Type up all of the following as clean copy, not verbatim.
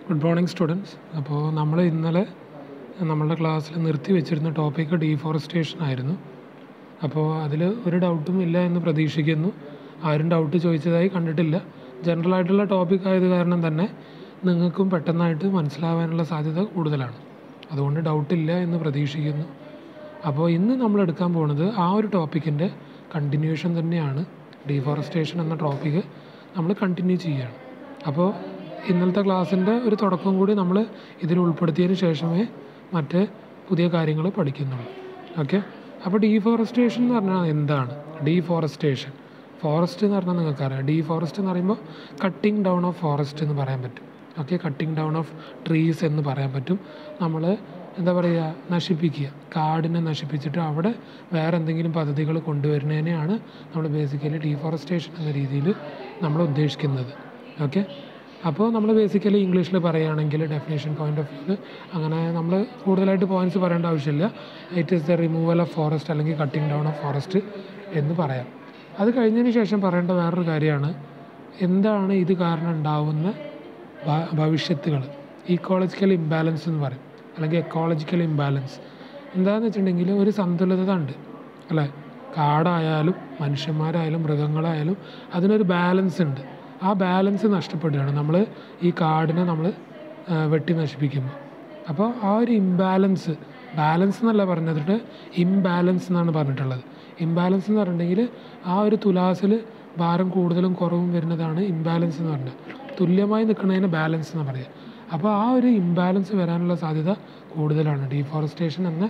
Good morning students. അപ്പോൾ നമ്മൾ ഇന്നലെ നമ്മളുടെ ക്ലാസ്സിൽ നിർത്തി വെച്ചിരുന്ന ടോപ്പിക്ക് ഡീഫോറസ്റ്റേഷൻ ആയിരുന്നു. അപ്പോൾ അതിൽ ഒരു ഡൗട്ടും ഇല്ല എന്ന് പ്രതീക്ഷിക്കുന്നു. ആരും ഡൗട്ട് ചോദിച്ചതായി കണ്ടിട്ടില്ല. ജനറൽ ആയിട്ടുള്ള ടോപ്പിക് ആയത് കാരണം തന്നെ നിങ്ങൾക്കും പെട്ടെന്നായിട്ട് മനസ്സിലാവാനുള്ള സാധ്യത കൂടുതലാണ്. അതുകൊണ്ട് ഡൗട്ടില്ല എന്ന് പ്രതീക്ഷിക്കുന്നു. അപ്പോൾ ഇന്ന് നമ്മൾ എടുക്കാൻ പോകുന്നത് ആ ഒരു ടോപ്പിക്കിൻ്റെ കണ്ടിന്യൂഷൻ തന്നെയാണ്. ഡീഫോറസ്റ്റേഷൻ എന്ന ടോപ്പിക്ക് നമ്മൾ കണ്ടിന്യൂ ചെയ്യുകയാണ്. അപ്പോൾ ഇന്നലത്തെ ക്ലാസ്സിൻ്റെ ഒരു തുടക്കം കൂടി നമ്മൾ ഇതിൽ ഉൾപ്പെടുത്തിയതിന് ശേഷമേ മറ്റ് പുതിയ കാര്യങ്ങൾ പഠിക്കുന്നുള്ളൂ. ഓക്കെ. അപ്പോൾ ഡീഫോറസ്റ്റേഷൻ എന്ന് പറഞ്ഞാൽ എന്താണ്? ഡീഫോറസ്റ്റേഷൻ, ഫോറസ്റ്റ് എന്ന് പറഞ്ഞാൽ നിങ്ങൾക്കറിയാം. ഡീഫോറസ്റ്റ് എന്ന് പറയുമ്പോൾ കട്ടിങ് ഡൗൺ ഓഫ് ഫോറസ്റ്റ് എന്ന് പറയാൻ പറ്റും. Okay, cutting down of trees എന്ന് പറയാൻ പറ്റും. നമ്മൾ എന്താ പറയുക, നശിപ്പിക്കുക, കാടിനെ നശിപ്പിച്ചിട്ട് അവിടെ വേറെ എന്തെങ്കിലും പദ്ധതികൾ കൊണ്ടുവരുന്നതിനെയാണ് നമ്മൾ ബേസിക്കലി ഡീഫോറസ്റ്റേഷൻ എന്ന രീതിയിൽ നമ്മൾ ഉദ്ദേശിക്കുന്നത്. ഓക്കെ. അപ്പോൾ നമ്മൾ ബേസിക്കലി ഇംഗ്ലീഷിൽ പറയുകയാണെങ്കിൽ ഡെഫിനേഷൻ പോയിൻ്റ് ഓഫ് വ്യൂവിൽ അങ്ങനെ നമ്മൾ കൂടുതലായിട്ട് പോയിൻറ്റ്സ് പറയേണ്ട ആവശ്യമില്ല. It is the removal of forest അല്ലെങ്കിൽ കട്ടിങ് ഡൗൺ ഓഫ് ഫോറസ്റ്റ് എന്ന് പറയാം. അത് കഴിഞ്ഞതിന് ശേഷം പറയേണ്ട വേറൊരു കാര്യമാണ് എന്താണ് ഇത് കാരണം ഉണ്ടാവുന്ന ഭവിഷ്യത്തുകൾ. ഈക്കോളജിക്കൽ ഇംബാലൻസ് എന്ന് പറയും, അല്ലെങ്കിൽ എക്കോളജിക്കൽ ഇംബാലൻസ്. എന്താണെന്ന് വെച്ചിട്ടുണ്ടെങ്കിൽ ഒരു സന്തുലിതത ഉണ്ട് അല്ലേ. കാടായാലും മനുഷ്യന്മാരായാലും മൃഗങ്ങളായാലും അതിനൊരു ബാലൻസ് ഉണ്ട്. ആ ബാലൻസ് നഷ്ടപ്പെടുകയാണ് നമ്മൾ ഈ കാടിനെ നമ്മൾ വെട്ടി നശിപ്പിക്കുമ്പോൾ. അപ്പോൾ ആ ഒരു ഇംബാലൻസ്, ബാലൻസ് എന്നല്ല പറഞ്ഞിട്ട് ഇംബാലൻസ് എന്നാണ് പറഞ്ഞിട്ടുള്ളത്. ഇംബാലൻസ് എന്ന് പറഞ്ഞിട്ടുണ്ടെങ്കിൽ ആ ഒരു തുലാസിൽ ഭാരം കൂടുതലും കുറവും വരുന്നതാണ് ഇംബാലൻസ് എന്ന് പറഞ്ഞാൽ. തുല്യമായി നിൽക്കുന്നതിന് ബാലൻസ് എന്ന് പറയുക. അപ്പോൾ ആ ഒരു ഇംബാലൻസ് വരാനുള്ള സാധ്യത കൂടുതലാണ് ഡീഫോറസ്റ്റേഷൻ എന്ന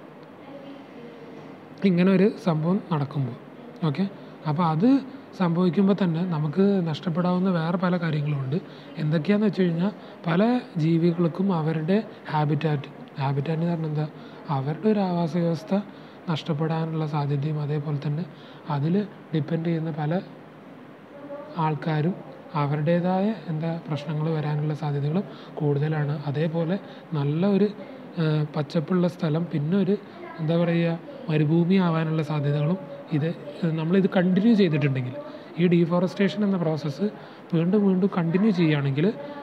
ഇങ്ങനെ ഒരു സംഭവം നടക്കുമ്പോൾ. ഓക്കെ. അപ്പോൾ അത് സംഭവിക്കുമ്പോൾ തന്നെ നമുക്ക് നഷ്ടപ്പെടാവുന്ന വേറെ പല കാര്യങ്ങളുമുണ്ട്. എന്തൊക്കെയാണെന്ന് വെച്ച് കഴിഞ്ഞാൽ പല ജീവികൾക്കും അവരുടെ ഹാബിറ്റാറ്റ് എന്ന് പറഞ്ഞാൽ എന്താ, അവരുടെ ഒരു ആവാസ വ്യവസ്ഥ നഷ്ടപ്പെടാനുള്ള സാധ്യതയും അതേപോലെ തന്നെ അതിൽ ഡിപ്പെൻഡ് ചെയ്യുന്ന പല ആൾക്കാരും അവരുടേതായ പ്രശ്നങ്ങൾ വരാനുള്ള സാധ്യതകളും കൂടുതലാണ്. അതേപോലെ നല്ല ഒരു പച്ചപ്പുള്ള സ്ഥലം പിന്നെ ഒരു മരുഭൂമി ആവാനുള്ള സാധ്യതകളും നമ്മളിത് കണ്ടിന്യൂ ചെയ്തിട്ടുണ്ടെങ്കിൽ, ഈ ഡീഫോറസ്റ്റേഷൻ എന്ന പ്രോസസ്സ് വീണ്ടും കണ്ടിന്യൂ ചെയ്യുകയാണെങ്കിൽ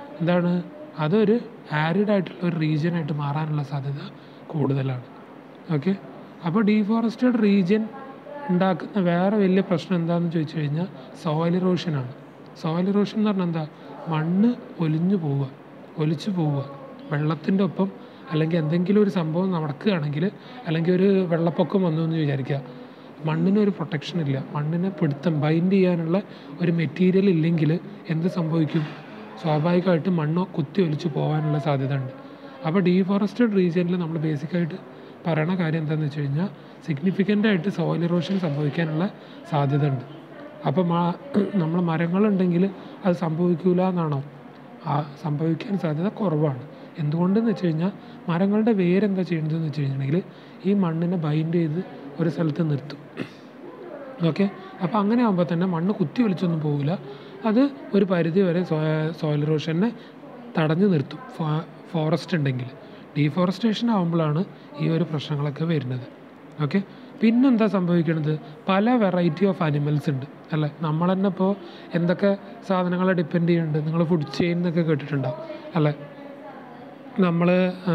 അതൊരു ആരിഡ് ആയിട്ടുള്ള ഒരു റീജിയനായിട്ട് മാറാനുള്ള സാധ്യത കൂടുതലാണ്. ഓക്കെ. അപ്പോൾ ഡീഫോറസ്റ്റഡ് റീജിയൻ ഉണ്ടാക്കുന്ന വേറെ വലിയ പ്രശ്നം എന്താണെന്ന് ചോദിച്ചു കഴിഞ്ഞാൽ സോയിൽ ഇറോഷനാണ്. സോയിൽ ഇറോഷൻ എന്ന് പറഞ്ഞാൽ എന്താ, മണ്ണ് ഒലിച്ചു പോവുക വെള്ളത്തിൻ്റെ ഒപ്പം. അല്ലെങ്കിൽ എന്തെങ്കിലും ഒരു സംഭവം നടക്കുകയാണെങ്കിൽ, അല്ലെങ്കിൽ ഒരു വെള്ളപ്പൊക്കം വന്നു എന്ന് വിചാരിക്കുക, മണ്ണിനൊരു പ്രൊട്ടക്ഷൻ ഇല്ല, മണ്ണിനെ ബൈൻഡ് ചെയ്യാനുള്ള ഒരു മെറ്റീരിയൽ ഇല്ലെങ്കിൽ എന്ത് സംഭവിക്കും? സ്വാഭാവികമായിട്ട് മണ്ണ് കുത്തി ഒലിച്ചു പോകാനുള്ള സാധ്യത ഉണ്ട്. അപ്പോൾ ഡീഫോറസ്റ്റഡ് റീജിയനിൽ നമ്മൾ ബേസിക്കായിട്ട് പറയണ കാര്യം എന്താണെന്ന് വെച്ച് കഴിഞ്ഞാൽ സിഗ്നിഫിക്കൻ്റായിട്ട് സോയിൽ ഇറോഷൻ സംഭവിക്കാനുള്ള സാധ്യത ഉണ്ട്. അപ്പോൾ നമ്മൾ മരങ്ങളുണ്ടെങ്കിൽ അത് സംഭവിക്കില്ല എന്നാണോ? സംഭവിക്കാൻ സാധ്യത കുറവാണ്. എന്തുകൊണ്ടെന്ന് വെച്ച് കഴിഞ്ഞാൽ മരങ്ങളുടെ വേരെന്താ ചെയ്യുന്നതെന്ന് വെച്ച് കഴിഞ്ഞിട്ടുണ്ടെങ്കിൽ ഈ മണ്ണിനെ ബൈൻഡ് ചെയ്ത് ഒരു സ്ഥലത്ത് നിർത്തും. ഓക്കെ. അപ്പോൾ അങ്ങനെ ആകുമ്പോൾ തന്നെ മണ്ണ് കുത്തി ഒലിച്ചൊന്നും പോകില്ല. അത് ഒരു പരിധി വരെ സോയിൽ ഇറോഷനെ തടഞ്ഞു നിർത്തും ഫോറസ്റ്റ് ഉണ്ടെങ്കിൽ. ഡീഫോറസ്റ്റേഷൻ ആകുമ്പോഴാണ് ഈ ഒരു പ്രശ്നങ്ങളൊക്കെ വരുന്നത്. ഓക്കെ. പിന്നെന്താ സംഭവിക്കുന്നത്? പല വെറൈറ്റി ഓഫ് അനിമൽസ് ഉണ്ട് അല്ലേ. നമ്മൾ തന്നെ ഇപ്പോൾ എന്തൊക്കെ സാധനങ്ങളെ ഡിപ്പെൻഡ് ചെയ്യുന്നുണ്ട്? നിങ്ങൾ ഫുഡ് ചെയിൻ എന്നൊക്കെ കേട്ടിട്ടുണ്ടാവും അല്ലേ. നമ്മൾ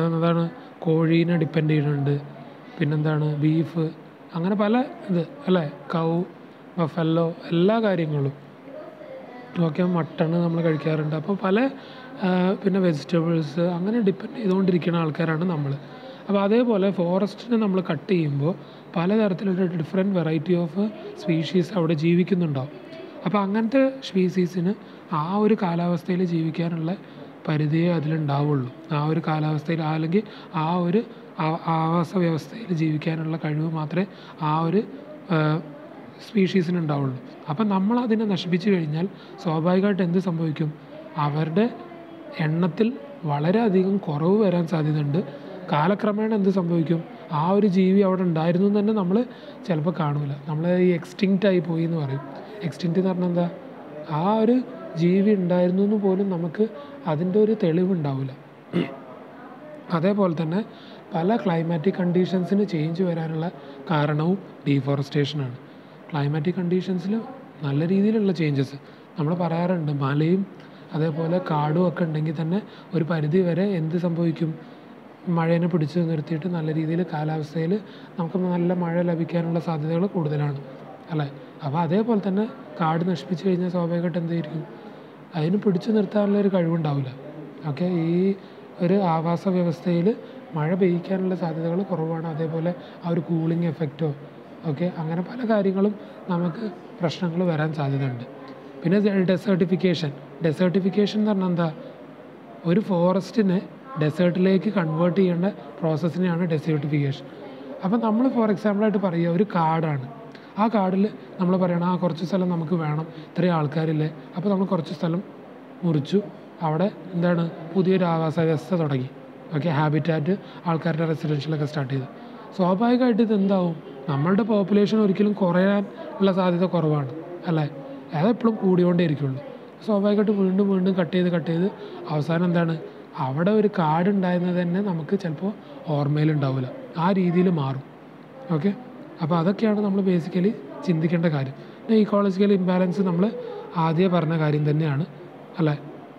കോഴീനെ ഡിപ്പെൻഡ് ചെയ്യുന്നുണ്ട്, ബീഫ്, അങ്ങനെ പല അല്ലേ, കൗ, ബഫല്ലോ, എല്ലാ കാര്യങ്ങളും. ഓക്കെ. മട്ടൺ നമ്മൾ കഴിക്കാറുണ്ട്. അപ്പോൾ പല പിന്നെ വെജിറ്റബിൾസ് അങ്ങനെ ഡിപ്പെൻഡ് ചെയ്തുകൊണ്ടിരിക്കുന്ന ആൾക്കാരാണ് നമ്മൾ. അപ്പോൾ അതേപോലെ ഫോറസ്റ്റിനെ നമ്മൾ കട്ട് ചെയ്യുമ്പോൾ പലതരത്തിലുള്ള ഡിഫറെൻറ്റ് വെറൈറ്റി ഓഫ് സ്പീഷീസ് അവിടെ ജീവിക്കുന്നുണ്ടാവും. അപ്പോൾ അങ്ങനത്തെ സ്പീഷീസിന് ആ ഒരു കാലാവസ്ഥയിൽ ജീവിക്കാനുള്ള പരിധിയേ അതിലുണ്ടാവുള്ളൂ. ആ ഒരു കാലാവസ്ഥയിൽ അല്ലെങ്കിൽ ആ ഒരു ആവാസ വ്യവസ്ഥയിൽ ജീവിക്കാനുള്ള കഴിവ് മാത്രമേ ആ ഒരു സ്പീഷീസിന് ഉണ്ടാവുള്ളൂ. അപ്പം നമ്മളതിനെ നശിപ്പിച്ചു കഴിഞ്ഞാൽ സ്വാഭാവികമായിട്ട് എന്ത് സംഭവിക്കും? അവരുടെ എണ്ണത്തിൽ വളരെയധികം കുറവ് വരാൻ സാധ്യതയുണ്ട്. കാലക്രമേണ എന്ത് സംഭവിക്കും? ആ ഒരു ജീവി അവിടെ ഉണ്ടായിരുന്നു എന്ന് തന്നെ നമ്മൾ ചിലപ്പോൾ കാണൂല. നമ്മൾ ഈ എക്സ്റ്റിങ്ക്റ്റ് ആയി പോയി എന്ന് പറയും. എക്സ്റ്റിങ്ക്റ്റ് എന്ന് പറഞ്ഞാൽ എന്താ, ആ ഒരു ജീവി ഉണ്ടായിരുന്നു എന്ന് പോലും നമുക്ക് അതിൻ്റെ ഒരു തെളിവുണ്ടാവില്ല. അതേപോലെ തന്നെ പല ക്ലൈമാറ്റിക് കണ്ടീഷൻസിന് ചേഞ്ച് വരാനുള്ള കാരണവും ഡീഫോറസ്റ്റേഷനാണ്. ക്ലൈമാറ്റിക് കണ്ടീഷൻസിൽ നല്ല രീതിയിലുള്ള ചേഞ്ചസ് നമ്മൾ പറയാറുണ്ട്. മലയും അതേപോലെ കാടും ഒക്കെ ഉണ്ടെങ്കിൽ തന്നെ ഒരു പരിധി വരെ എന്ത് സംഭവിക്കും, മഴേനെ പിടിച്ച് നിർത്തിയിട്ട് നല്ല രീതിയിൽ കാലാവസ്ഥയിൽ നമുക്ക് നല്ല മഴ ലഭിക്കാനുള്ള സാധ്യതകൾ കൂടുതലാണ് അല്ലേ. അപ്പോൾ അതേപോലെ തന്നെ കാട് നശിപ്പിച്ച് കഴിഞ്ഞാൽ സ്വാഭാവികമായിട്ട് എന്തായിരിക്കും, അതിന് പിടിച്ചു നിർത്താനുള്ള ഒരു കഴിവുണ്ടാവില്ല. ഓക്കെ, ഈ ഒരു ആവാസ വ്യവസ്ഥയിൽ മഴ പെയ്യിക്കാനുള്ള സാധ്യതകൾ കുറവാണ്. അതേപോലെ ആ ഒരു കൂളിംഗ് എഫക്റ്റോ ഓക്കെ, അങ്ങനെ പല കാര്യങ്ങളും നമുക്ക് പ്രശ്നങ്ങൾ വരാൻ സാധ്യതയുണ്ട്. പിന്നെ ഡെസേർട്ടിഫിക്കേഷൻ എന്ന് പറഞ്ഞാൽ എന്താ, ഒരു ഫോറസ്റ്റിനെ ഡെസേർട്ടിലേക്ക് കൺവേർട്ട് ചെയ്യേണ്ട പ്രോസസ്സിനെയാണ് ഡെസേർട്ടിഫിക്കേഷൻ. അപ്പം നമ്മൾ ഫോർ എക്സാമ്പിളായിട്ട് പറയുക, ഒരു കാടാണ്, ആ കാടിൽ നമ്മൾ പറയണം കുറച്ച് സ്ഥലം നമുക്ക് വേണം, ഇത്രയും ആൾക്കാരില്ലേ, അപ്പോൾ നമ്മൾ കുറച്ച് സ്ഥലം മുറിച്ചു, അവിടെ എന്താണ് പുതിയൊരു ആവാസ വ്യവസ്ഥ തുടങ്ങി. ഓക്കെ, ഹാബിറ്റാറ്റ് ആൾക്കാരുടെ റെസിഡൻഷ്യലൊക്കെ സ്റ്റാർട്ട് ചെയ്തു. സ്വാഭാവികമായിട്ട് ഇതെന്താവും, നമ്മളുടെ പോപ്പുലേഷൻ ഒരിക്കലും കുറയാൻ ഉള്ള സാധ്യത കുറവാണ് അല്ലേ, അതെപ്പോഴും കൂടിക്കൊണ്ടേ ഇരിക്കുള്ളൂ. സ്വാഭാവികമായിട്ട് വീണ്ടും വീണ്ടും കട്ട് ചെയ്ത് അവസാനം എന്താണ്, അവിടെ ഒരു കാടുണ്ടായിരുന്നത് തന്നെ നമുക്ക് ചിലപ്പോൾ ഓർമ്മയിലുണ്ടാവില്ല, ആ രീതിയിൽ മാറും. ഓക്കെ, അപ്പോൾ അതൊക്കെയാണ് നമ്മൾ ബേസിക്കലി ചിന്തിക്കേണ്ട കാര്യം. പിന്നെ ഇക്കോളജിക്കൽ ഇംബാലൻസ് നമ്മൾ ആദ്യം പറഞ്ഞ കാര്യം തന്നെയാണ് അല്ലേ.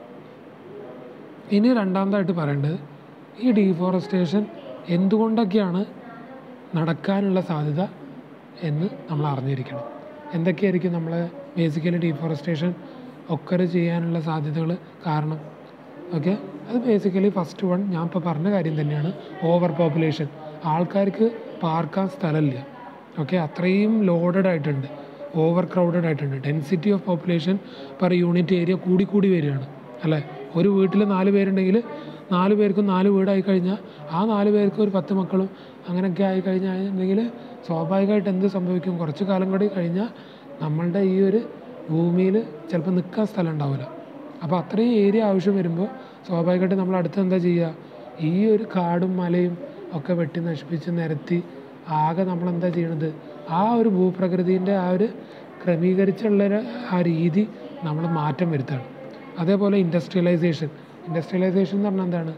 ഇനി രണ്ടാമതായിട്ട് പറയേണ്ടത്, ഈ ഡീഫോറസ്റ്റേഷൻ എന്തുകൊണ്ടൊക്കെയാണ് നടക്കാനുള്ള സാധ്യത എന്ന് നമ്മൾ അറിഞ്ഞിരിക്കണം. എന്തൊക്കെയായിരിക്കും നമ്മൾ ബേസിക്കലി ഡീഫോറസ്റ്റേഷൻ ഒക്കറ് ചെയ്യാനുള്ള സാധ്യതകൾ കാരണം. ഓക്കെ, അത് ബേസിക്കലി ഫസ്റ്റ് വൺ ഞാൻ ഇപ്പോൾ പറഞ്ഞ കാര്യം തന്നെയാണ്, ഓവർ പോപ്പുലേഷൻ. ആൾക്കാർക്ക് പാർക്കാൻ സ്ഥലമില്ല. ഓക്കെ, അത്രയും ലോഡഡ് ആയിട്ടുണ്ട്, ഓവർ ക്രൗഡഡ് ആയിട്ടുണ്ട്. Density of population per unit area കൂടി വരികയാണ് അല്ലേ. ഒരു വീട്ടിൽ 4 പേരുണ്ടെങ്കിൽ 4 പേർക്കും 4 വീടായി കഴിഞ്ഞാൽ ആ 4 പേർക്കും ഒരു 10 മക്കളും അങ്ങനെയൊക്കെ ആയി കഴിഞ്ഞാൽ സ്വാഭാവികമായിട്ട് എന്ത് സംഭവിക്കും, കുറച്ച് കാലം കൂടി കഴിഞ്ഞാൽ നമ്മളുടെ ഈ ഒരു ഭൂമിയിൽ ചിലപ്പോൾ നിൽക്കാൻ സ്ഥലം ഉണ്ടാവില്ല. അപ്പോൾ അത്രയും ഏരിയ ആവശ്യം വരുമ്പോൾ സ്വാഭാവികമായിട്ട് നമ്മൾ അടുത്ത് എന്താ ചെയ്യുക, ഈ ഒരു കാടും മലയും ഒക്കെ വെട്ടി നശിപ്പിച്ച് നിരത്തി ആകെ നമ്മളെന്താ ചെയ്യണത്, ആ ഒരു ഭൂപ്രകൃതിൻ്റെ ആ ഒരു ക്രമീകരിച്ചുള്ള ആ രീതി നമ്മൾ മാറ്റം വരുത്തുകയാണ്. അതേപോലെ ഇൻഡസ്ട്രിയലൈസേഷൻ എന്ന് പറഞ്ഞാൽ എന്താണ്,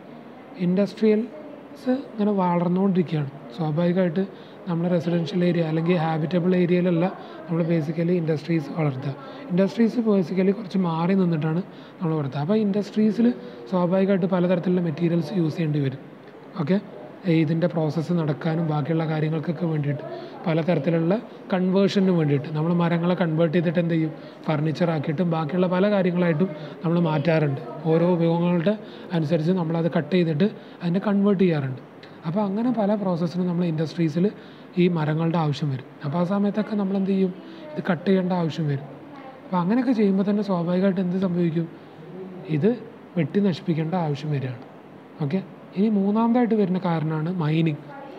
ഇൻഡസ്ട്രിയൽസ് ഇങ്ങനെ വളർന്നുകൊണ്ടിരിക്കുകയാണ്. സ്വാഭാവികമായിട്ട് നമ്മൾ റെസിഡൻഷ്യൽ ഏരിയ അല്ലെങ്കിൽ ഹാബിറ്റബിൾ ഏരിയയിലല്ല നമ്മൾ ബേസിക്കലി ഇൻഡസ്ട്രീസ് വളർത്തുക. ഇൻഡസ്ട്രീസ് ബേസിക്കലി കുറച്ച് മാറി നിന്നിട്ടാണ് നമ്മൾ വളർത്തുക. അപ്പോൾ ഇൻഡസ്ട്രീസിൽ സ്വാഭാവികമായിട്ട് പലതരത്തിലുള്ള മെറ്റീരിയൽസ് യൂസ് ചെയ്യേണ്ടി വരും. ഓക്കെ, ഇതിൻ്റെ പ്രോസസ്സ് നടക്കാനും ബാക്കിയുള്ള കാര്യങ്ങൾക്കൊക്കെ വേണ്ടിയിട്ട് പലതരത്തിലുള്ള കൺവേർഷന് വേണ്ടിയിട്ട് നമ്മൾ മരങ്ങളെ കൺവേർട്ട് ചെയ്തിട്ട് എന്ത് ചെയ്യും, ഫർണിച്ചറാക്കിയിട്ടും ബാക്കിയുള്ള പല കാര്യങ്ങളായിട്ടും നമ്മൾ മാറ്റാറുണ്ട്. ഓരോ ഉപയോഗങ്ങളുടെ അനുസരിച്ച് നമ്മളത് കട്ട് ചെയ്തിട്ട് അതിനെ കൺവേർട്ട് ചെയ്യാറുണ്ട്. അപ്പോൾ അങ്ങനെ പല പ്രോസസ്സിനും നമ്മൾ ഇൻഡസ്ട്രീസിൽ ഈ മരങ്ങളുടെ ആവശ്യം വരും. അപ്പോൾ ആ സമയത്തൊക്കെ നമ്മൾ എന്ത് ചെയ്യും, ഇത് കട്ട് ചെയ്യേണ്ട ആവശ്യം വരും. അപ്പോൾ അങ്ങനെയൊക്കെ ചെയ്യുമ്പോൾ തന്നെ സ്വാഭാവികമായിട്ട് എന്ത് സംഭവിക്കും, ഇത് വെട്ടി നശിപ്പിക്കേണ്ട ആവശ്യം വരികയാണ്. ഓക്കെ, ഇനി മൂന്നാമതായിട്ട് വരുന്ന കാരണമാണ് മൈനിങ്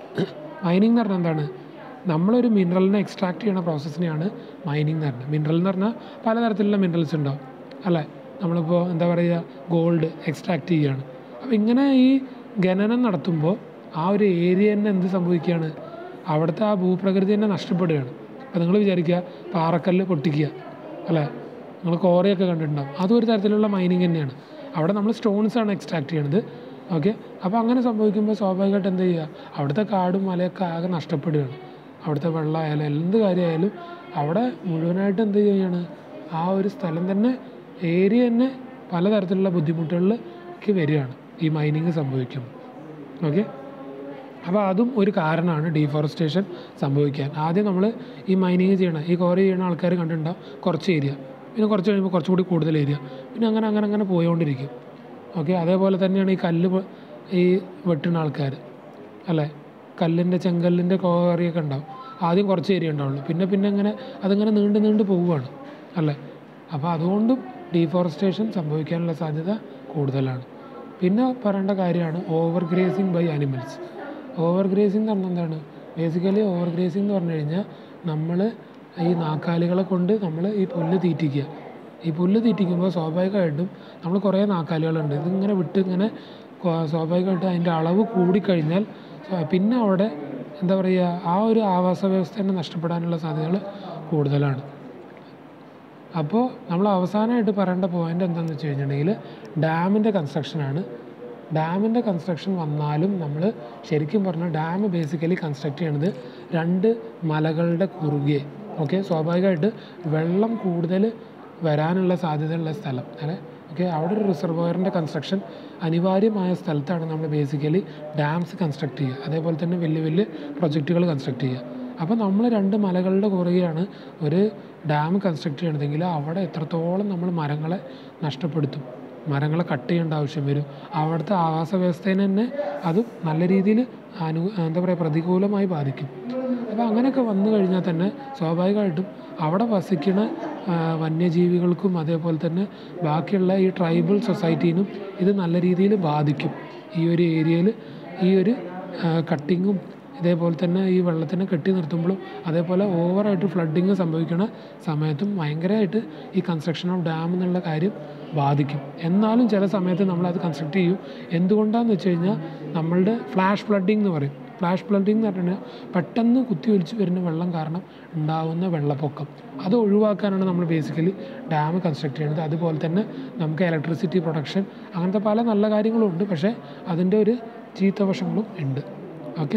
എന്ന് പറഞ്ഞാൽ എന്താണ്, നമ്മളൊരു മിനറലിനെ എക്സ്ട്രാക്ട് ചെയ്യുന്ന പ്രോസസ്സിനെയാണ് മൈനിങ് എന്ന് പറഞ്ഞത്. മിനറൽ എന്ന് പറഞ്ഞാൽ പലതരത്തിലുള്ള മിനറൽസ് ഉണ്ടാവും അല്ലേ. നമ്മളിപ്പോൾ എന്താ പറയുക, ഗോൾഡ് എക്സ്ട്രാക്ട് ചെയ്യുകയാണ്. അപ്പോൾ ഇങ്ങനെ ഈ ഖനനം നടത്തുമ്പോൾ ആ ഒരു ഏരിയ തന്നെ എന്ത് സംഭവിക്കുകയാണ്, അവിടുത്തെ ആ ഭൂപ്രകൃതി തന്നെ നഷ്ടപ്പെടുകയാണ്. അപ്പോൾ നിങ്ങൾ വിചാരിക്കുക, പാറക്കല്ല് പൊട്ടിക്കുക അല്ലേ, നിങ്ങൾ കോറയൊക്കെ കണ്ടിട്ടുണ്ടാകും, അതും ഒരു തരത്തിലുള്ള മൈനിങ് തന്നെയാണ്. അവിടെ നമ്മൾ സ്റ്റോൺസാണ് എക്സ്ട്രാക്ട് ചെയ്യണത്. ഓക്കെ, അപ്പോൾ അങ്ങനെ സംഭവിക്കുമ്പോൾ സ്വാഭാവികമായിട്ട് എന്ത് ചെയ്യുക, അവിടുത്തെ കാടും മലയൊക്കെ ആകെ നഷ്ടപ്പെടുകയാണ്. അവിടുത്തെ വെള്ളമായാലും എന്ത് കാര്യമായാലും അവിടെ മുഴുവനായിട്ട് എന്ത് ചെയ്യുകയാണ്, ആ ഒരു സ്ഥലം തന്നെ ഏരിയ തന്നെ പലതരത്തിലുള്ള ബുദ്ധിമുട്ടുകളിലേക്ക് വരികയാണ് ഈ മൈനിങ് സംഭവിക്കുമ്പോൾ. ഓക്കെ, അപ്പോൾ അതും ഒരു കാരണമാണ് ഡീഫോറസ്റ്റേഷൻ സംഭവിക്കാൻ. ആദ്യം നമ്മൾ ഈ മൈനിങ് ചെയ്യണം, ഈ കോറി ചെയ്യണ ആൾക്കാർ കണ്ടിട്ടുണ്ടാവും കുറച്ച് ഏരിയ, പിന്നെ കുറച്ച് കഴിയുമ്പോൾ കുറച്ചുകൂടി കൂടുതൽ ഏരിയ, പിന്നെ അങ്ങനെ പോയിക്കൊണ്ടിരിക്കും. ഓക്കെ, അതേപോലെ തന്നെയാണ് ഈ കല്ല് ഈ വെട്ടുന്ന ആൾക്കാർ അല്ലേ, ചെങ്കല്ലിൻ്റെ കോറിയൊക്കെ ഉണ്ടാവും. ആദ്യം കുറച്ച് ഏരിയ ഉണ്ടാവുള്ളൂ, പിന്നെ അങ്ങനെ അതിങ്ങനെ നീണ്ട് പോവുകയാണ് അല്ലേ. അപ്പോൾ അതുകൊണ്ടും ഡീഫോറസ്റ്റേഷൻ സംഭവിക്കാനുള്ള സാധ്യത കൂടുതലാണ്. പിന്നെ പറയേണ്ട കാര്യമാണ് over grazing by animals. Over grazing എന്ന് പറഞ്ഞാൽ എന്താണ്, ബേസിക്കലി ഓവർ ഗ്രേസിങ് എന്ന് പറഞ്ഞു കഴിഞ്ഞാൽ നമ്മൾ ഈ നാക്കാലികളെ കൊണ്ട് നമ്മൾ ഈ പുല്ല് തീറ്റിക്കുക. ഈ പുല്ല് തീറ്റിക്കുമ്പോൾ സ്വാഭാവികമായിട്ടും നമ്മൾ കുറേ നാക്കാലികളുണ്ട്, ഇതിങ്ങനെ വിട്ട് ഇങ്ങനെ സ്വാഭാവികമായിട്ടും അതിൻ്റെ അളവ് കൂടിക്കഴിഞ്ഞാൽ പിന്നെ അവിടെ എന്താ പറയുക, ആ ഒരു ആവാസ വ്യവസ്ഥ തന്നെ നഷ്ടപ്പെടാനുള്ള സാധ്യതകൾ കൂടുതലാണ്. അപ്പോൾ നമ്മൾ അവസാനമായിട്ട് പറയേണ്ട പോയിൻ്റ് എന്താണെന്ന് വെച്ച് കഴിഞ്ഞിട്ടുണ്ടെങ്കിൽ ഡാമിൻ്റെ കൺസ്ട്രക്ഷനാണ്. ഡാമിൻ്റെ കൺസ്ട്രക്ഷൻ വന്നാലും നമ്മൾ ശരിക്കും പറഞ്ഞാൽ ഡാം ബേസിക്കലി കൺസ്ട്രക്ട് ചെയ്യണത് 2 മലകളുടെ കുറുകെ. ഓക്കെ, സ്വാഭാവികമായിട്ട് വെള്ളം കൂടുതൽ വരാനുള്ള സാധ്യതയുള്ള സ്ഥലം അല്ലെ. ഓക്കെ, അവിടെ ഒരു റിസർവോയറിൻ്റെ കൺസ്ട്രക്ഷൻ അനിവാര്യമായ സ്ഥലത്താണ് നമ്മൾ ബേസിക്കലി ഡാംസ് കൺസ്ട്രക്ട് ചെയ്യുക, അതേപോലെ തന്നെ വലിയ വലിയ പ്രൊജക്റ്റുകൾ കൺസ്ട്രക്ട് ചെയ്യുക. അപ്പോൾ നമ്മൾ 2 മലകളുടെ കുറുകെയാണ് ഒരു ഡാം കൺസ്ട്രക്ട് ചെയ്യണതെങ്കിൽ അവിടെ എത്രത്തോളം നമ്മൾ മരങ്ങളെ നഷ്ടപ്പെടുത്തും, മരങ്ങളെ കട്ട് ചെയ്യേണ്ട ആവശ്യം വരും. അവിടുത്തെ ആവാസ വ്യവസ്ഥേനെ തന്നെ അത് നല്ല രീതിയിൽ എന്താ പറയുക പ്രതികൂലമായി ബാധിക്കും. അപ്പോൾ അങ്ങനെയൊക്കെ വന്നു കഴിഞ്ഞാൽ തന്നെ സ്വാഭാവികമായിട്ടും അവിടെ വസിക്കുന്ന വന്യജീവികൾക്കും അതേപോലെ തന്നെ ബാക്കിയുള്ള ഈ ട്രൈബൽ സൊസൈറ്റീനും ഇത് നല്ല രീതിയിൽ ബാധിക്കും. ഈ ഒരു ഏരിയയിൽ ഈ ഒരു കട്ടിങ്ങും ഇതേപോലെ തന്നെ ഈ വെള്ളത്തിനെ കെട്ടി നിർത്തുമ്പോഴും അതേപോലെ ഓവറായിട്ട് ഫ്ലഡിങ് സംഭവിക്കുന്ന സമയത്തും ഭയങ്കരമായിട്ട് ഈ കൺസ്ട്രക്ഷൻ ഓഫ് ഡാം എന്നുള്ള കാര്യം ബാധിക്കും. എന്നാലും ചില സമയത്ത് നമ്മളത് കൺസ്ട്രക്ട് ചെയ്യും. എന്തുകൊണ്ടാണെന്ന് വെച്ച് കഴിഞ്ഞാൽ നമ്മളുടെ ഫ്ലാഷ് ഫ്ലഡിങ് എന്ന് പറയും. ഫ്ലാഷ് ഫ്ലഡിങ് എന്ന് പറഞ്ഞാൽ പെട്ടെന്ന് കുത്തി ഒലിച്ച് വരുന്ന വെള്ളം കാരണം ഉണ്ടാകുന്ന വെള്ളപ്പൊക്കം, അത് ഒഴിവാക്കാനാണ് നമ്മൾ ബേസിക്കലി ഡാം കൺസ്ട്രക്ട് ചെയ്യുന്നത്. അതുപോലെ തന്നെ നമുക്ക് ഇലക്ട്രിസിറ്റി പ്രൊഡക്ഷൻ അങ്ങനത്തെ പല നല്ല കാര്യങ്ങളും ഉണ്ട്, പക്ഷേ അതിൻ്റെ ഒരു ചീത്തവശങ്ങളും ഉണ്ട്. ഓക്കെ,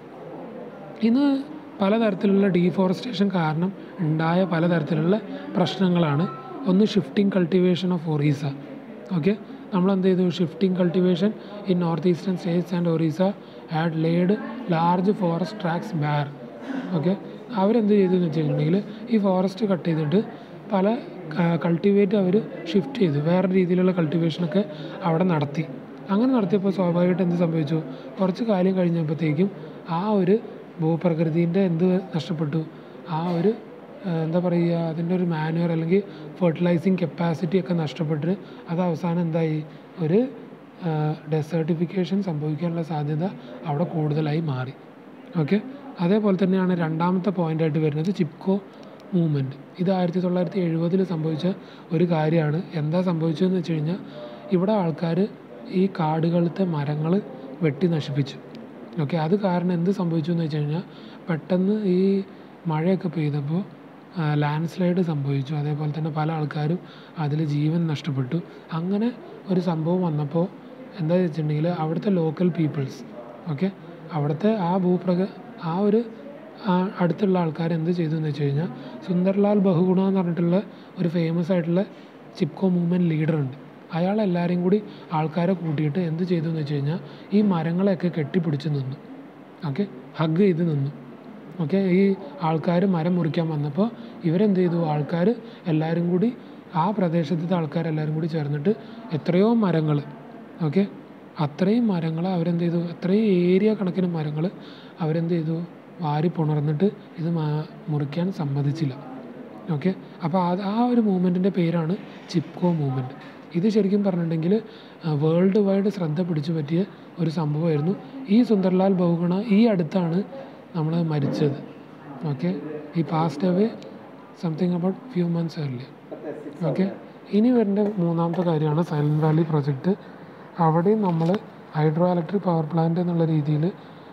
ഇന്ന് പലതരത്തിലുള്ള ഡീഫോറസ്റ്റേഷൻ കാരണം ഉണ്ടായ പലതരത്തിലുള്ള പ്രശ്നങ്ങളാണ്. ഒന്ന് shifting cultivation of Orissa. Okay, നമ്മളെന്ത് ചെയ്തു, shifting cultivation in north eastern states and Orissa had laid large forest tracts bare. Okay, അവരെന്ത് ചെയ്തെന്ന് വെച്ച് കഴിഞ്ഞിട്ടുണ്ടെങ്കിൽ ഈ ഫോറസ്റ്റ് കട്ട് ചെയ്തിട്ട് പല കൾട്ടിവേറ്റ് അവർ ഷിഫ്റ്റ് ചെയ്തു, വേറെ രീതിയിലുള്ള കൾട്ടിവേഷനൊക്കെ അവിടെ നടത്തി. അങ്ങനെ നടത്തിയപ്പോൾ സ്വാഭാവികമായിട്ട് എന്ത് സംഭവിച്ചു, കുറച്ച് കാലം കഴിഞ്ഞപ്പോഴത്തേക്കും ആ ഒരു ഭൂപ്രകൃതിൻ്റെ എന്ത് നഷ്ടപ്പെട്ടു, ആ ഒരു എന്താ പറയുക അതിൻ്റെ ഒരു മാനുവർ അല്ലെങ്കിൽ ഫെർട്ടിലൈസിങ് കപ്പാസിറ്റി ഒക്കെ നഷ്ടപ്പെട്ട് അത് അവസാനം എന്തായി, ഒരു ഡെസേർട്ടിഫിക്കേഷൻ സംഭവിക്കാനുള്ള സാധ്യത അവിടെ കൂടുതലായി മാറി. ഓക്കെ, അതേപോലെ തന്നെയാണ് രണ്ടാമത്തെ പോയിൻ്റായിട്ട് വരുന്നത് ചിപ്കോ മൂവ്മെൻറ്റ്. ഇത് 1970 സംഭവിച്ച ഒരു കാര്യമാണ്. എന്താ സംഭവിച്ചതെന്ന് വെച്ച് കഴിഞ്ഞാൽ ഇവിടെ ആൾക്കാർ ഈ കാടുകളിലത്തെ മരങ്ങൾ വെട്ടി നശിപ്പിച്ചു. ഓക്കെ, അത് കാരണം എന്ത് സംഭവിച്ചു എന്ന് വെച്ച് കഴിഞ്ഞാൽ പെട്ടെന്ന് ഈ മഴയൊക്കെ പെയ്തപ്പോൾ ലാൻഡ് സ്ലൈഡ് സംഭവിച്ചു. അതേപോലെ തന്നെ പല ആൾക്കാരും അതിൽ ജീവൻ നഷ്ടപ്പെട്ടു. അങ്ങനെ ഒരു സംഭവം വന്നപ്പോൾ എന്താ വെച്ചിട്ടുണ്ടെങ്കിൽ അവിടുത്തെ ലോക്കൽ പീപ്പിൾസ്, ഓക്കെ, അവിടുത്തെ ആ ഒരു അടുത്തുള്ള ആൾക്കാർ എന്ത് ചെയ്തു എന്ന് വെച്ച് കഴിഞ്ഞാൽ സുന്ദർലാൽ ബഹുഗുണ എന്ന് പറഞ്ഞിട്ടുള്ള ഒരു ഫേമസ് ആയിട്ടുള്ള ചിപ്കോ മൂവ്മെൻറ്റ് ലീഡറുണ്ട്. അയാളെല്ലാവരെയും കൂടി ആൾക്കാരെ കൂട്ടിയിട്ട് എന്ത് ചെയ്തു എന്ന് വെച്ച് കഴിഞ്ഞാൽ ഈ മരങ്ങളെയൊക്കെ കെട്ടിപ്പിടിച്ച് നിന്നു. ഓക്കെ, ഹഗ് ചെയ്ത് നിന്നു. ഓക്കെ, ഈ ആൾക്കാർ മരം മുറിക്കാൻ വന്നപ്പോൾ ഇവരെന്ത് ചെയ്തു, ആൾക്കാർ എല്ലാവരും കൂടി ആ പ്രദേശത്തെ ആൾക്കാരെല്ലാവരും കൂടി ചേർന്നിട്ട് എത്രയോ മരങ്ങൾ, ഓക്കെ, അത്രയും മരങ്ങൾ അവരെന്ത് ചെയ്തു, അത്രയും ഏരിയ കണക്കിന് മരങ്ങൾ അവരെന്ത് ചെയ്തു, വാരി പുണർന്നിട്ട് ഇത് മുറിക്കാൻ സമ്മതിച്ചില്ല. ഓക്കെ, അപ്പോൾ ആ ഒരു മൂവ്മെൻറ്റിൻ്റെ പേരാണ് ചിപ്കോ മൂവ്മെൻറ്റ്. ഇത് ശരിക്കും പറഞ്ഞിട്ടുണ്ടെങ്കിൽ വേൾഡ് വൈഡ് ശ്രദ്ധ പിടിച്ചു പറ്റിയ ഒരു സംഭവമായിരുന്നു. ഈ സുന്ദർലാൽ ബഹുഗുണ ഈ അടുത്താണ് നമ്മൾ മരിച്ചത്. ഓക്കെ, ഈ passed away something about few months earlier. Okay, ഇനി വരേണ്ട മൂന്നാമത്തെ കാര്യമാണ് സൈലൻറ്റ് വാലി പ്രൊജക്റ്റ്. അവിടെയും നമ്മൾ ഹൈഡ്രോ ഇലക്ട്രിക് പവർ പ്ലാന്റ് എന്നുള്ള രീതിയിൽ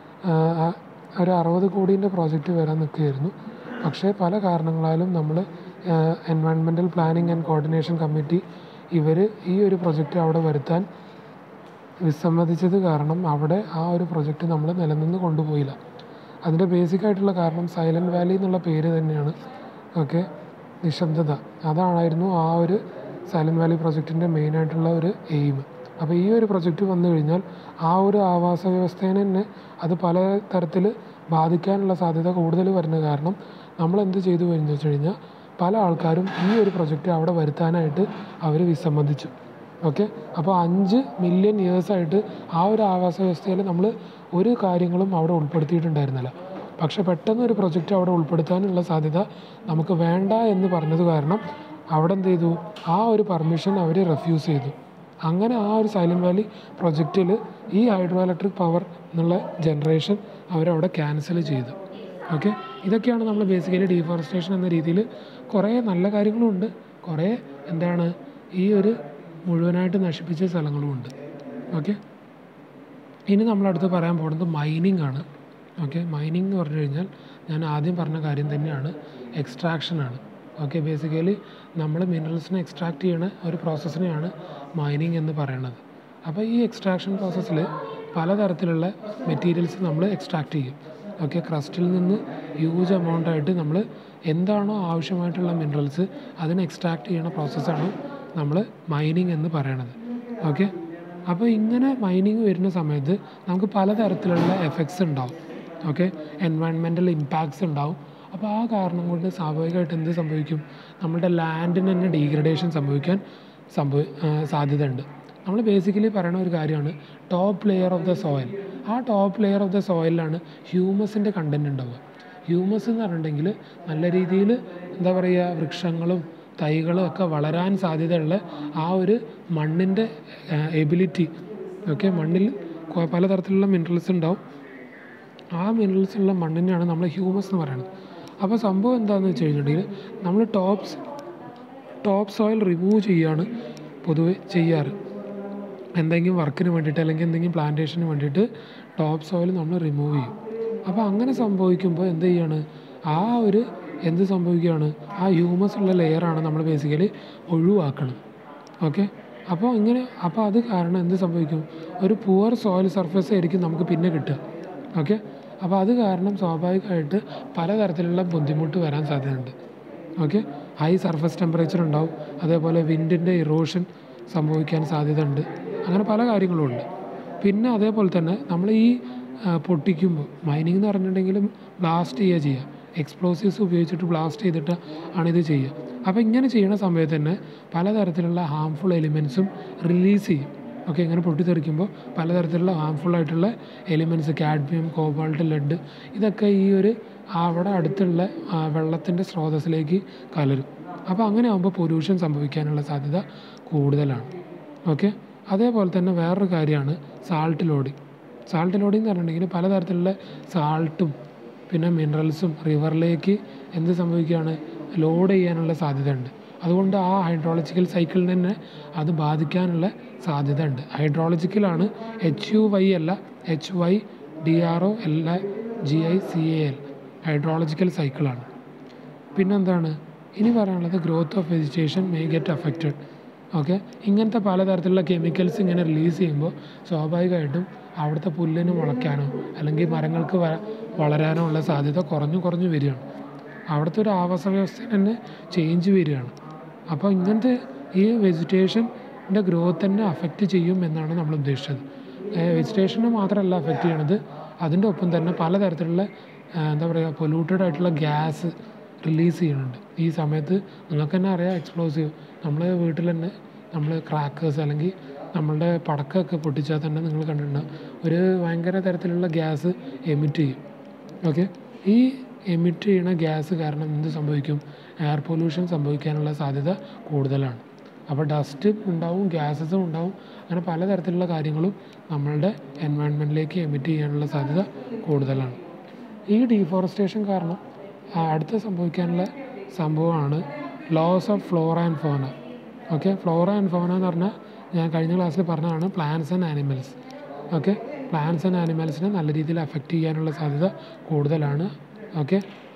ഒരു 60 കോടീൻ്റെ പ്രോജക്റ്റ് വരാൻ നിൽക്കുകയായിരുന്നു. പക്ഷേ പല കാരണങ്ങളാലും നമ്മൾ environmental planning and coordination committee ഇവർ ഈ ഒരു പ്രൊജക്റ്റ് അവിടെ വരുത്താൻ വിസമ്മതിച്ചത് കാരണം അവിടെ ആ ഒരു പ്രൊജക്റ്റ് നമ്മൾ നിലനിന്ന് കൊണ്ടുപോയില്ല. അതിൻ്റെ ബേസിക്കായിട്ടുള്ള കാരണം സൈലൻറ്റ് വാലി എന്നുള്ള പേര് തന്നെയാണ്. ഓക്കെ, നിശബ്ദത, അതായിരുന്നു ആ ഒരു സൈലൻറ്റ് വാലി പ്രൊജക്റ്റിൻ്റെ മെയിനായിട്ടുള്ള ഒരു എയിം. അപ്പോൾ ഈ ഒരു പ്രൊജക്റ്റ് വന്നു കഴിഞ്ഞാൽ ആ ഒരു ആവാസ വ്യവസ്ഥേനെ തന്നെ അത് പല തരത്തിൽ ബാധിക്കാനുള്ള സാധ്യത കൂടുതൽ വരുന്ന കാരണം നമ്മൾ എന്ത് ചെയ്തു എന്ന് വെച്ച് കഴിഞ്ഞാൽ പല ആൾക്കാരും ഈ ഒരു പ്രൊജക്റ്റ് അവിടെ വരുത്താനായിട്ട് അവർ വിസമ്മതിച്ചു. ഓക്കെ, അപ്പോൾ 5 മില്യൺ ഇയേഴ്സായിട്ട് ആ ഒരു ആവാസ വ്യവസ്ഥയിൽ നമ്മൾ ഒരു കാര്യങ്ങളും അവിടെ ഉൾപ്പെടുത്തിയിട്ടുണ്ടായിരുന്നില്ല. പക്ഷേ പെട്ടെന്ന് ഒരു പ്രൊജക്റ്റ് അവിടെ ഉൾപ്പെടുത്താനുള്ള സാധ്യത നമുക്ക് വേണ്ട എന്ന് പറഞ്ഞത് കാരണം അവിടെ എന്ത് ചെയ്തു, ആ ഒരു പെർമിഷൻ അവർ റെഫ്യൂസ് ചെയ്തു. അങ്ങനെ ആ ഒരു സൈലൻറ്റ് വാലി പ്രൊജക്റ്റിൽ ഈ ഹൈഡ്രോ ഇലക്ട്രിക് പവർ എന്നുള്ള ജനറേഷൻ അവരവിടെ ക്യാൻസൽ ചെയ്തു. ഓക്കെ, ഇതൊക്കെയാണ് നമ്മൾ ബേസിക്കലി ഡീഫോറസ്റ്റേഷൻ എന്ന രീതിയിൽ കുറേ നല്ല കാര്യങ്ങളുമുണ്ട്, കുറേ എന്താണ് ഈ ഒരു മുഴുവനായിട്ട് നശിപ്പിച്ച സ്ഥലങ്ങളുമുണ്ട്. ഓക്കെ, ഇനി നമ്മളടുത്ത് പറയാൻ പോകുന്നത് മൈനിങ് ആണ്. ഓക്കെ, മൈനിങ് എന്ന് പറഞ്ഞു കഴിഞ്ഞാൽ ഞാൻ ആദ്യം പറഞ്ഞ കാര്യം തന്നെയാണ്, എക്സ്ട്രാക്ഷനാണ്. ഓക്കെ, ബേസിക്കലി നമ്മൾ മിനറൽസിനെ എക്സ്ട്രാക്ട് ചെയ്യണ ഒരു പ്രോസസ്സിനെയാണ് മൈനിങ് എന്ന് പറയുന്നത്. അപ്പോൾ ഈ എക്സ്ട്രാക്ഷൻ പ്രോസസ്സിൽ പലതരത്തിലുള്ള മെറ്റീരിയൽസ് നമ്മൾ എക്സ്ട്രാക്ട് ചെയ്യും. ഓക്കെ, ക്രസ്റ്റിൽ നിന്ന് ഹ്യൂജ് എമൗണ്ടായിട്ട് നമ്മൾ എന്താണോ ആവശ്യമായിട്ടുള്ള മിനറൽസ് അതിനെ എക്സ്ട്രാക്ട് ചെയ്യുന്ന പ്രോസസ്സാണ് നമ്മൾ മൈനിങ് എന്ന് പറയണത്. ഓക്കെ, അപ്പോൾ ഇങ്ങനെ മൈനിങ് വരുന്ന സമയത്ത് നമുക്ക് പലതരത്തിലുള്ള എഫക്ട്സ് ഉണ്ടാവും. ഓക്കെ, എൻവയൺമെൻറ്റൽ ഇമ്പാക്ട്സ് ഉണ്ടാവും. അപ്പോൾ ആ കാരണം കൊണ്ട് സ്വാഭാവികമായിട്ട് എന്ത് സംഭവിക്കും, നമ്മുടെ ലാൻഡിന് തന്നെ ഡീഗ്രഡേഷൻ സംഭവിക്കാൻ സാധ്യതയുണ്ട്. നമ്മൾ ബേസിക്കലി പറയുന്ന ഒരു കാര്യമാണ് top layer of the soil. ആ ടോപ്പ് ലെയർ ഓഫ് ദ സോയിലാണ് ഹ്യൂമസിൻ്റെ കണ്ടൻറ്റ് ഉണ്ടാവുക. ഹ്യൂമസ് എന്ന് പറഞ്ഞിട്ടുണ്ടെങ്കിൽ നല്ല രീതിയിൽ എന്താ പറയുക, വൃക്ഷങ്ങളും തൈകളും ഒക്കെ വളരാൻ സാധ്യതയുള്ള ആ ഒരു മണ്ണിൻ്റെ എബിലിറ്റി. ഓക്കെ, മണ്ണിൽ പലതരത്തിലുള്ള മിനറൽസ് ഉണ്ടാവും. ആ മിനറൽസ് ഉള്ള മണ്ണിനെയാണ് നമ്മൾ ഹ്യൂമസ് എന്ന് പറയുന്നത്. അപ്പോൾ സംഭവം എന്താണെന്ന് വെച്ച് കഴിഞ്ഞിട്ടുണ്ടെങ്കിൽ നമ്മൾ ടോപ്പ് സോയിൽ റിമൂവ് ചെയ്യുകയാണ് പൊതുവെ ചെയ്യാറ്. എന്തെങ്കിലും വർക്കിന് വേണ്ടിയിട്ട് അല്ലെങ്കിൽ എന്തെങ്കിലും പ്ലാന്റേഷന് വേണ്ടിയിട്ട് ടോപ്പ് സോയിൽ നമ്മൾ റിമൂവ് ചെയ്യും. അപ്പോൾ അങ്ങനെ സംഭവിക്കുമ്പോൾ എന്ത് ചെയ്യാണ്, എന്ത് സംഭവിക്കുകയാണ്, ആ ഹ്യൂമസ് ഉള്ള ലെയറാണ് നമ്മൾ ബേസിക്കലി ഒഴിവാക്കുന്നത്. ഓക്കെ, അപ്പോൾ അത് കാരണം എന്ത് സംഭവിക്കും, ഒരു പുവർ സോയിൽ സർഫേസ് ആയിരിക്കും നമുക്ക് പിന്നെ കിട്ടുക. ഓക്കെ, അപ്പോൾ അത് കാരണം സ്വാഭാവികമായിട്ട് പലതരത്തിലുള്ള ബുദ്ധിമുട്ട് വരാൻ സാധ്യതയുണ്ട്. ഓക്കെ, ഹൈ സർഫസ് ടെമ്പറേച്ചർ ഉണ്ടാവും, അതേപോലെ വിൻഡിൻ്റെ ഇറോഷൻ സംഭവിക്കാൻ സാധ്യതയുണ്ട്. അങ്ങനെ പല കാര്യങ്ങളും ഉണ്ട്. പിന്നെ അതേപോലെ തന്നെ നമ്മൾ ഈ പൊട്ടിക്കുമ്പോൾ മൈനിങ് എന്ന് പറഞ്ഞിട്ടുണ്ടെങ്കിൽ ബ്ലാസ്റ്റ് ചെയ്യുക, എക്സ്പ്ലോസീവ്സ് ഉപയോഗിച്ചിട്ട് ബ്ലാസ്റ്റ് ചെയ്തിട്ട് ആണിത് ചെയ്യുക. അപ്പോൾ ഇങ്ങനെ ചെയ്യുന്ന സമയത്ത് തന്നെ പലതരത്തിലുള്ള ഹാംഫുൾ എലിമെൻസും റിലീസ് ചെയ്യും. ഓക്കെ, ഇങ്ങനെ പൊട്ടിത്തെറിക്കുമ്പോൾ പലതരത്തിലുള്ള ഹാംഫുൾ ആയിട്ടുള്ള എലിമെൻറ്റ്സ്, കാഡ്മിയം, കോബാൾട്ട്, ലെഡ്, ഇതൊക്കെ അവിടെ അടുത്തുള്ള വെള്ളത്തിൻ്റെ സ്രോതസ്സിലേക്ക് കലരും. അപ്പോൾ അങ്ങനെ ആകുമ്പോൾ പൊല്യൂഷൻ സംഭവിക്കാനുള്ള സാധ്യത കൂടുതലാണ്. ഓക്കെ, അതേപോലെ തന്നെ വേറൊരു കാര്യമാണ് സാൾട്ട് ലോഡിങ്. സാൾട്ട് ലോഡിങ് എന്ന് പറഞ്ഞിട്ടുണ്ടെങ്കിൽ പലതരത്തിലുള്ള സാൾട്ടും പിന്നെ മിനറൽസും റിവറിലേക്ക് എന്ത് സംഭവിക്കുകയാണ്, ലോഡ് ചെയ്യാനുള്ള സാധ്യതയുണ്ട്. അതുകൊണ്ട് ആ ഹൈഡ്രോളജിക്കൽ സൈക്കിളിന് തന്നെ അത് ബാധിക്കാനുള്ള സാധ്യത ഉണ്ട്. ഹൈഡ്രോളജിക്കലാണ്, HUY അല്ല, HYDROLGICAL, ഹൈഡ്രോളജിക്കൽ സൈക്കിളാണ്. പിന്നെന്താണ് ഇനി പറയാനുള്ളത്, growth of vegetation may get affected. Okay, ഇങ്ങനത്തെ പലതരത്തിലുള്ള കെമിക്കൽസ് ഇങ്ങനെ റിലീസ് ചെയ്യുമ്പോൾ സ്വാഭാവികമായിട്ടും അവിടുത്തെ പുല്ലിന് മുളയ്ക്കാനോ അല്ലെങ്കിൽ മരങ്ങൾക്ക് വളരാനോ ഉള്ള സാധ്യത കുറഞ്ഞു വരികയാണ്. അവിടുത്തെ ഒരു ആവാസ വ്യവസ്ഥ തന്നെ ചേഞ്ച് വരികയാണ്. അപ്പോൾ ഇങ്ങനത്തെ ഈ വെജിറ്റേഷൻ്റെ ഗ്രോത്ത് തന്നെ അഫക്റ്റ് ചെയ്യും എന്നാണ് നമ്മൾ ഉദ്ദേശിച്ചത്. വെജിറ്റേഷനെ മാത്രമല്ല അഫക്റ്റ് ചെയ്യണത്, അതിൻ്റെ ഒപ്പം തന്നെ പലതരത്തിലുള്ള എന്താ പറയുക, പൊല്യൂട്ടഡ് ആയിട്ടുള്ള ഗ്യാസ് റിലീസ് ചെയ്യുന്നുണ്ട്. ഈ സമയത്ത് നിങ്ങൾക്ക് തന്നെ അറിയാം, എക്സ്പ്ലോസീവ് നമ്മൾ വീട്ടിൽ തന്നെ നമ്മൾ ക്രാക്കേഴ്സ് അല്ലെങ്കിൽ നമ്മളുടെ പടക്കമൊക്കെ പൊട്ടിച്ചാൽ തന്നെ നിങ്ങൾ കണ്ടിട്ടുണ്ടാകും, ഒരു ഭയങ്കര തരത്തിലുള്ള ഗ്യാസ് എമിറ്റ് ചെയ്യും. ഓക്കെ, ഈ എമിറ്റ് ചെയ്യുന്ന ഗ്യാസ് കാരണം എന്ത് സംഭവിക്കും, എയർ പൊല്യൂഷൻ സംഭവിക്കാനുള്ള സാധ്യത കൂടുതലാണ്. അപ്പോൾ ഡസ്റ്റും ഉണ്ടാവും, ഗ്യാസസും ഉണ്ടാവും, അങ്ങനെ പലതരത്തിലുള്ള കാര്യങ്ങളും നമ്മളുടെ എൻവയൺമെൻറ്റിലേക്ക് എമിറ്റ് ചെയ്യാനുള്ള സാധ്യത കൂടുതലാണ്. ഈ ഡീഫോറസ്റ്റേഷൻ കാരണം അടുത്ത സംഭവിക്കാനുള്ള സംഭവമാണ് loss of flora and fauna. Okay, flora and fauna എന്ന് പറഞ്ഞാൽ ഞാൻ കഴിഞ്ഞ ക്ലാസ്സിൽ പറഞ്ഞതാണ് plants and animals. Okay, plants and ആനിമൽസിനെ നല്ല രീതിയിൽ അഫക്റ്റ് ചെയ്യാനുള്ള സാധ്യത കൂടുതലാണ്. ഓക്കെ,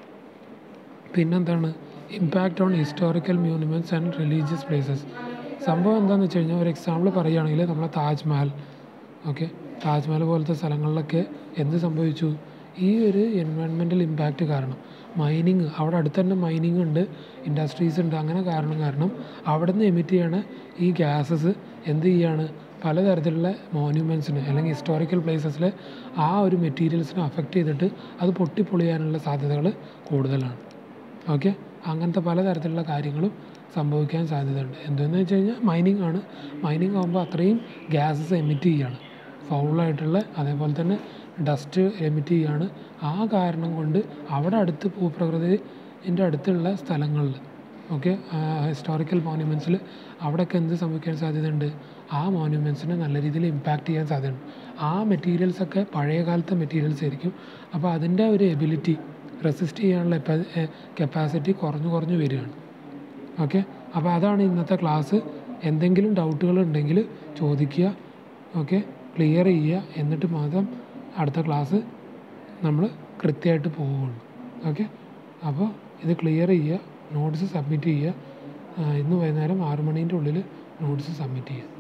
പിന്നെന്താണ്, impact on historical monuments and religious places. സംഭവം എന്താണെന്ന് വെച്ച് കഴിഞ്ഞാൽ ഒരു എക്സാമ്പിൾ പറയുകയാണെങ്കിൽ നമ്മളെ താജ്മഹൽ. ഓക്കെ, താജ്മഹൽ പോലത്തെ സ്ഥലങ്ങളിലൊക്കെ എന്ത് സംഭവിച്ചു, ഈ ഒരു എൻവയൺമെൻറ്റൽ ഇമ്പാക്റ്റ് കാരണം മൈനിങ്, അവിടെ അടുത്ത് തന്നെ മൈനിങ് ഉണ്ട്, ഇൻഡസ്ട്രീസ് ഉണ്ട്, അങ്ങനെ കാരണം അവിടെ നിന്ന് എമിറ്റ് ചെയ്യണ ഈ ഗ്യാസസ് എന്ത് ചെയ്യാണ്, പലതരത്തിലുള്ള മോണ്യുമെൻറ്റ്സിന് അല്ലെങ്കിൽ ഹിസ്റ്റോറിക്കൽ പ്ലേസസിൽ ആ ഒരു മെറ്റീരിയൽസിനെ അഫക്റ്റ് ചെയ്തിട്ട് അത് പൊട്ടിപ്പൊളിയാനുള്ള സാധ്യതകൾ കൂടുതലാണ്. ഓക്കെ, അങ്ങനത്തെ പലതരത്തിലുള്ള കാര്യങ്ങളും സംഭവിക്കാൻ സാധ്യതയുണ്ട്. എന്തെന്ന് വെച്ച് കഴിഞ്ഞാൽ മൈനിങ് ആണ്. മൈനിങ് ആകുമ്പോൾ അത്രയും ഗ്യാസസ് എമിറ്റ് ചെയ്യുകയാണ്, ഫൗളായിട്ടുള്ള, അതേപോലെ തന്നെ ഡസ്റ്റ് എമിറ്റ് ചെയ്യുകയാണ്. ആ കാരണം കൊണ്ട് അവിടെ അടുത്ത് ഭൂപ്രകൃതിൻ്റെ അടുത്തുള്ള സ്ഥലങ്ങളിൽ, ഓക്കെ, ഹിസ്റ്റോറിക്കൽ മോണ്യുമെൻറ്റ്സിൽ അവിടെയൊക്കെ എന്ത് സംഭവിക്കാൻ സാധ്യതയുണ്ട്, ആ മോണ്യുമെൻറ്റ്സിനെ നല്ല രീതിയിൽ ഇമ്പാക്റ്റ് ചെയ്യാൻ സാധ്യതയുണ്ട്. ആ മെറ്റീരിയൽസൊക്കെ പഴയ കാലത്തെ മെറ്റീരിയൽസ് ആയിരിക്കും. അപ്പോൾ അതിൻ്റെ ഒരു എബിലിറ്റി, റെസിസ്റ്റ് ചെയ്യാനുള്ള കപ്പാസിറ്റി കുറഞ്ഞു വരികയാണ്. ഓക്കെ, അപ്പോൾ അതാണ് ഇന്നത്തെ ക്ലാസ്. എന്തെങ്കിലും ഡൗട്ടുകൾ ഉണ്ടെങ്കിൽ ചോദിക്കുക. ഓക്കെ, ക്ലിയർ ചെയ്യുക, എന്നിട്ട് മാത്രം അടുത്ത ക്ലാസ് നമ്മൾ കൃത്യമായിട്ട് പോവുകയുള്ളൂ. ഓക്കെ, അപ്പോൾ ഇത് ക്ലിയർ ചെയ്യുക, നോട്ട്സ് സബ്മിറ്റ് ചെയ്യുക. ഇന്ന് വൈകുന്നേരം 6 മണീൻ്റെ ഉള്ളിൽ നോട്ട്സ് സബ്മിറ്റ് ചെയ്യുക.